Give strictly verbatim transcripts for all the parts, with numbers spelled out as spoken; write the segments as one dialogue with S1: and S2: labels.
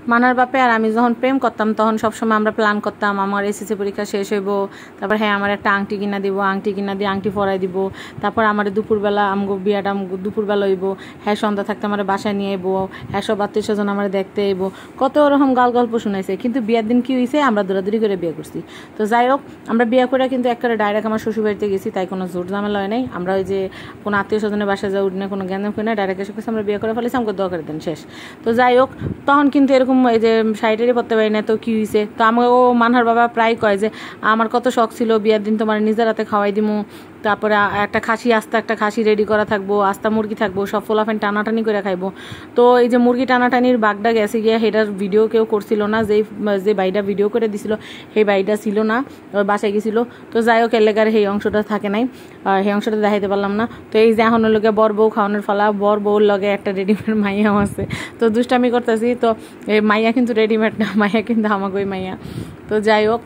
S1: মানার বাপে আর আমি যখন প্রেম করতাম তখন সবসময় আমরা প্ল্যান করতাম আমার এসএসসি পরীক্ষা শেষ হইব, তারপর হ্যাঁ আমার একটা আংটি কিনা দিব, আংটি কিনা দিয়ে আংটি পরাই দিব, তারপর আমার দুপুরবেলা আমগো বিয়াটা দুপুরবেলা হইব, হ্যাঁ সন্ধ্যা থাকতে আমার বাসায় নিয়ে আইব, হ্যাঁ সব আত্মীয় স্বজন আমার দেখতে আইব, কত ওরকম গাল গল্প শুনাইছে। কিন্তু বিয়ের দিন কি হয়েছে, আমরা দৌড়াদৌড়ি করে বিয়ে করছি। তো যাই হোক আমরা বিয়ে করে কিন্তু একবারে ডাইরেক্ট আমার শ্বশুর বাড়িতে গেছি, তাই কোনো জোর ঝামেলা হয় নাই। আমরা ওই যে কোনো আত্মীয় স্বজনের বাসায় যা উঠনে কোনো জ্ঞান করি না, ডাইরেক্ট এসে আমরা বিয়ে করে ফেলেছি, আমাকে দোয়া করে দেন শেষ। তো যাই হোক তখন কিন্তু এরকম এই যে শাড়িটারি পরতে পারি না, তো কী হয়েছে। তো আমাকে ও মানহার বাবা প্রায় কয় যে আমার কত শখ ছিল বিয়ের দিন তোমার নিজের হাতে খাওয়াই দিমু, তারপরে একটা খাসি আস্তা একটা খাসি রেডি করা থাকবো, আস্তা মুরগি থাকবো, সব ফোলাফেন টানাটানি করে খাইবো। তো এই যে মুরগি টানাটানির বাগডা গেছে গিয়া সেটার ভিডিও কেউ করছিল না, যেই যে বাইটা ভিডিও করে দিছিল সেই বাইটা ছিল না, বাসায় গেছিলো। তো যাই হোক এলাকার সেই অংশটা থাকে নাই, সেই অংশটা দেখাইতে পারলাম না। তো এই যে এখন লোকে বর বউ খাওয়ানোর ফলা, বর বউর লগে একটা রেডিমেড মাইয়াও আছে, তো দুষ্টামি করতেছি। তো এই মাইয়া কিন্তু রেডিমেড না, মাইয়া কিন্তু আমাকে ওই মাইয়া। তো যাই হোক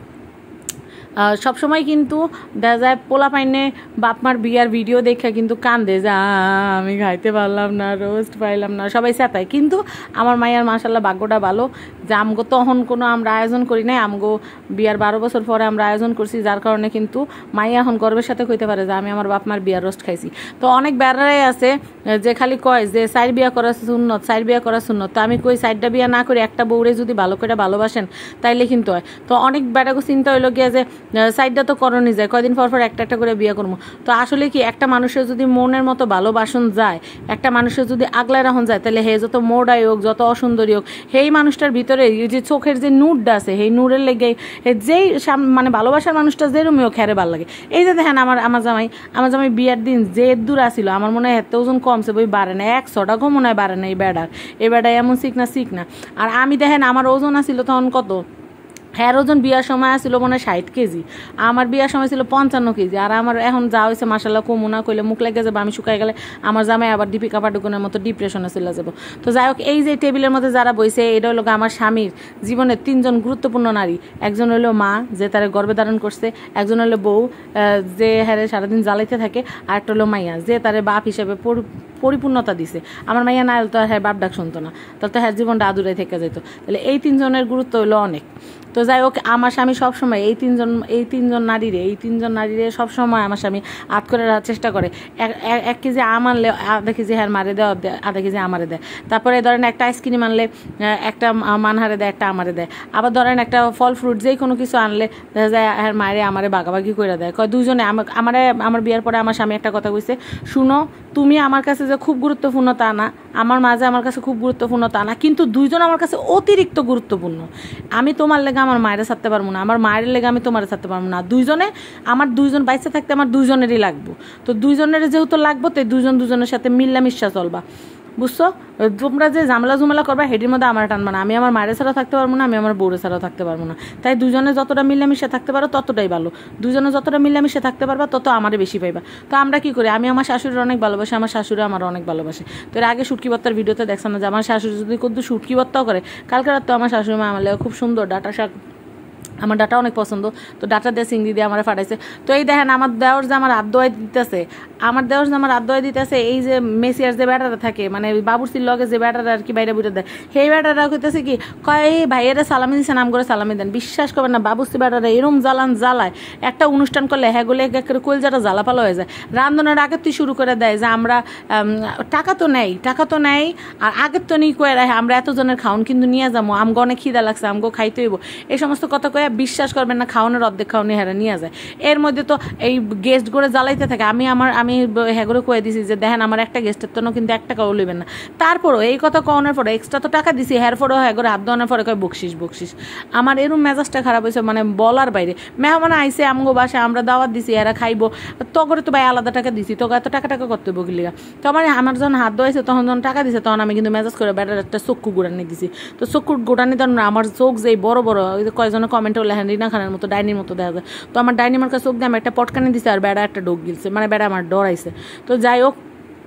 S1: সবসময় কিন্তু দেখা যায় পোলা পাইনে বাপমার বিয়ার ভিডিও দেখে কিন্তু কান্দে যে আমি খাইতে পারলাম না, রোস্ট পাইলাম না, সবাই চেতায়। কিন্তু আমার মাইয়ার মাশাল্লাহ ভাগ্যটা ভালো যে আমগো তখন কোনো আমরা আয়োজন করি নাই, আমগো বিয়ার বারো বছর পরে আমরা আয়োজন করছি, যার কারণে কিন্তু মাইয়া এখন গর্বের সাথে কইতে পারে যে আমি আমার বাপমার বিয়ার রোস্ট খাইছি। তো অনেক বেড়ারাই আছে যে খালি কয় যে সাইড বিয়া করা সুন্নত, সাইড বিয়া করা সুন্নত। তো আমি কই সাইডটা বিয়া না করে একটা বউরে যদি ভালো করে ভালোবাসেন তাইলে কিন্তু হয়। তো অনেক বেড়াগো চিন্তা হইলো গিয়া যে সাইডটা তো করণই যায়, কয়দিন পর পর একটা একটা করে বিয়ে করবো। তো আসলে কি একটা মানুষের যদি মনের মতো ভালোবাসন যায়, একটা মানুষের যদি আগলায় রাখুন যায়, তাহলে হে যত মোড়াই হোক যত অসুন্দরী হোক সেই মানুষটার ভিতরে যে চোখের যে নূরটা আছে সেই নূরের লেগে যেই মানে ভালোবাসার মানুষটা যেরমই হোক হ্যারে ভালো লাগে। এই যে দেখেন আমার আমার জামাই আমার জামাই বিয়ার দিন যে দূর আসিল, আমার মনে হয় এত ওজন কমছে বই বাড়ে না, একশোটা কম মনে হয় বাড়ে না এই বেড়ার, এই বেড়ায় এমন শিখ না শিখ না। আর আমি দেখেন আমার ওজন আসিল তখন কত, হ্যাঁ ওজন বিয়ার সময় ছিল মনে হয় ষাট কেজি, আমার বিয়ার সময় ছিল পঞ্চান্ন কেজি। আর আমার এখন যা হয়েছে মাসাল্লাহ কমুনা কইলে মুখ লেগে যাবে, আমি শুকাই গেলে আমার জামাই আবার দীপিকা পাডুকোনের মতো ডিপ্রেশনে চলে যাবো। তো যাই হোক এই যে টেবিলের মধ্যে যারা বইছে এটা হলো আমার স্বামীর জীবনের তিনজন গুরুত্বপূর্ণ নারী। একজন হলো মা যে তার গর্ভে ধারণ করছে, একজন হলো বউ যে হ্যাঁ সারাদিন জ্বালাইতে থাকে, আর একটা হলো মাইয়া যে তার বাপ হিসেবে পরিপূর্ণতা দিছে। আমার মাইয়া না হলে তো হ্যাঁ বাপ ডাক শুনতো না, তাহলে তো হ্যাঁ জীবনটা আদুরাই থেকে যেত। তাহলে এই তিনজনের গুরুত্ব হলো অনেক। তো যাই হোক আমার স্বামী সবসময় এই তিনজন এই তিনজন নারীরে এই তিনজন নারীরে সবসময় আমার স্বামী আত করে রাখার চেষ্টা করে। এক কেজি আম আনলে আধা কেজি হ্যাঁ মারে দেয়, আধা কেজি আমারে দেয়। তারপরে ধরেন একটা আইসক্রিম আনলে একটা মানহারে দেয়, একটা আমারে দেয়। আবার ধরেন একটা ফল ফ্রুট যেই কোনো কিছু আনলে দেখা যায় হ্যাঁ মারে আমারে বাগাবাগি করে দেয়, কয় দুজনে। আমারে আমার বিয়ের পরে আমার স্বামী একটা কথা কইছে, শুনো তুমি আমার কাছে যে খুব গুরুত্বপূর্ণ তা না, আমার মাঝে আমার কাছে খুব গুরুত্বপূর্ণ তা না, কিন্তু দুইজন আমার কাছে অতিরিক্ত গুরুত্বপূর্ণ। আমি তোমার লেগে আমার মায়েরা ছাড়তে পারবো না, আমার মায়ের লেগে আমি তোমার ছাড়তে পারবো না। দুইজনে আমার দুইজন বাইসে থাকতে আমার দুইজনেরই লাগবো। তো দুইজনের যেহেতু লাগবো তো দুইজন দুজনের সাথে মিল্লামিশা চলবা, বুঝছো? তোমরা যে ঝামেলা ঝুমেলা করবা হেডির মধ্যে আমার টানবা না। আমি আমার মায়ের ছাড়াও থাকতে পারবো না, আমি আমার বউরের ছাড়াও থাকতে পারবো না। তাই দুজনে যতটা মিলামিশে থাকতে পারো ততটাই ভালো, দুজনে যতটা মিলামিশে থাকতে পারবা তত আমারে বেশি পাইবা। তো আমরা কি করি, আমি আমার শাশুড়ির অনেক ভালোবাসি, আমার শাশুড়ি আমার অনেক ভালোবাসে। তো এর আগে শুটকি ভর্তার ভিডিওতে দেখছেন না যে আমার শাশুড়ি যদি কিন্তু শুটকি ভর্তাও করে, কালকে রাত তো আমার শাশুড়ি মা আমার খুব সুন্দর ডাটা শাক, আমার ডাটা অনেক পছন্দ, তো ডাটা দিয়ে চিংড়ি দিয়ে আমার ফাটাইছে। তো এই দেখেন আমার দেওয়ার যে আমার হাত দোয়াই দিতেছে, আমার দেওয়ার যে আমার হাত দোয়াই দিতেছে, এই যে মেসিয়ার যে ব্যাটারা থাকে মানে বাবুরচির লগে যে ব্যাটারা আর কি বাইরে বুঝে দেয়, সেই ব্যাটারা হইতেছে কি কয় এই ভাইয়েরা সালামি দিচ্ছে নাম করে সালামি দেন। বিশ্বাস করবেন না বাবুরচি ব্যাটারা এরম জ্বালান জ্বালায়, একটা অনুষ্ঠান করলে হ্যাঁ গুলো এক করে কলজাটা জ্বালাপালো হয়ে যায়। রান্ধনের আগের তুই শুরু করে দেয় যে আমরা টাকা তো নেই টাকা তো নেই আর আগের তো নেই কয়ে রাখে আমরা এতজনের খাওন কিন্তু নিয়ে যাবো, আমগো অনেক খিদা লাগছে আমগো খাইতে হইব, এই সমস্ত কথা কয়ে বিশ্বাস করবেন না খাওয়ানোর অর্ধেক খাওয়ানি হেরা নিয়ে যায়। এর মধ্যে তো এই গেস্ট করে জ্বালাইতে থাকে। আমি আমার আমি হ্যাঁ করে কয়ে দিছি যে দেখেন আমার একটা গেস্টের তো কিন্তু এক টাকাও লইবেন না। তারপরও এই কথা কওয়ানোর পরে এক্সট্রা তো টাকা দিছি, হ্যার পরেও হ্যাঁ করে হাত দেওয়ানোর পরে কয় বকশিস বকশিস। আমার এরম মেজাজটা খারাপ হয়েছে মানে বলার বাইরে। মেহমান আইসে আমগো বাসায় আমরা দাওয়াত দিছি, এরা খাইবো, তো করে তো ভাই আলাদা টাকা দিছি, তো এত টাকা টাকা করতে বগিলিগা। তো আমার আমার যখন হাত দেওয়াইছে তখন যখন টাকা দিছে তখন আমি কিন্তু মেজাজ করে ব্যাটার একটা চক্ষু গুড়ানি দিছি। তো চক্ষু গোটানি তখন আমার চোখ যেই বড় বড় কয়জনে কমেন্ট হলে হ্যাঁ রিনা খানের মতো ডাইনির মতো দেখা যায়। তো আমার ডাইনিমার কাছে চোখ দিয়ে আমি একটা পটকানি দিছে আর বেড়া একটা ডোক গিলছে, মানে বেড়া আমার ডরাইছে। তো যাই হোক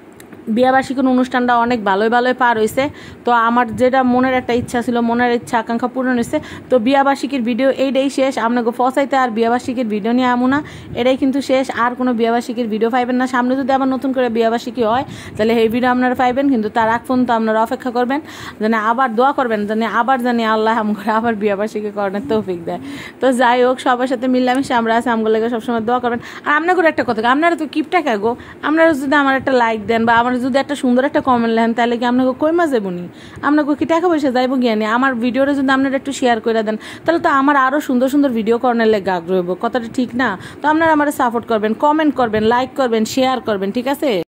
S1: বিয়াবার্ষিকীর অনুষ্ঠানটা অনেক ভালোই ভালোই পার হয়েছে। তো আমার যেটা মনের একটা ইচ্ছা ছিল, মনের ইচ্ছা আকাঙ্ক্ষা পূরণ হয়েছে। তো বিয়াবার্ষিকীর ভিডিও এইটাই শেষ। আপনাকে ফসাইতে আর বিয়াবার্ষিকীর ভিডিও নিয়ে আমু না, এটাই কিন্তু শেষ। আর কোনো বিয়াবার্ষিকীর ভিডিও পাইবেন না। সামনে যদি আবার নতুন করে বিয়াবার্ষিকী হয় তাহলে এই ভিডিও আপনারা পাইবেন, কিন্তু তার আগ পর্যন্ত আপনারা অপেক্ষা করবেন, যেন আবার দোয়া করবেন, যেন আবার জানি আল্লাহ আমগরে আবার বিয়াবার্ষিকী করানোর তৌফিক দেয়। তো যাই হোক, সবার সাথে মিলামিশে আমরা আছি, আমগুলো লেগে সবসময় দোয়া করবেন। আর আপনার করে একটা কথা, আপনারা তো কিপটা খাগো, আপনারা যদি আমার একটা লাইক দেন বা আমার যদি একটা সুন্দর একটা কমেন্ট লেন, তাহলে কি আপনাকে কই মা যাবো নি, আপনাকে কি টাকা পয়সা যাইব জ্ঞানী? আমার ভিডিওটা যদি আপনারা একটু শেয়ার করে দেন, তাহলে তো আমার আরও সুন্দর সুন্দর ভিডিও করানোর লেগে আগ্রহ হইব। কথাটা ঠিক না? তো আপনারা আমার সাপোর্ট করবেন, কমেন্ট করবেন, লাইক করবেন, শেয়ার করবেন, ঠিক আছে?